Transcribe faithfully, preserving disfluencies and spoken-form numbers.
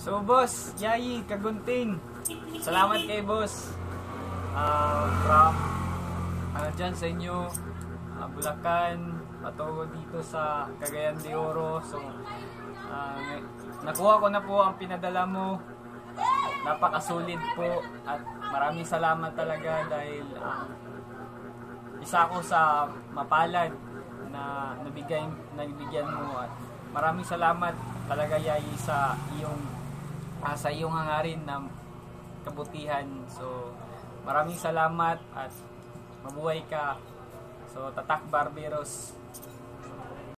So boss, Yayi, Kagunting, salamat kay boss. Uh, from uh, dyan sa inyo, uh, Bulacan, patungo dito sa Cagayan de Oro. So, uh, nakuha ko na po ang pinadala mo. Napakasulit po at maraming salamat talaga dahil uh, isa ako sa mapalad na nabigay, nabigyan mo at maraming salamat talaga Yayi sa iyong uh, sa iyong hangarin na kabutihan. So maraming salamat at mabuhay ka. So Tatak Barberos.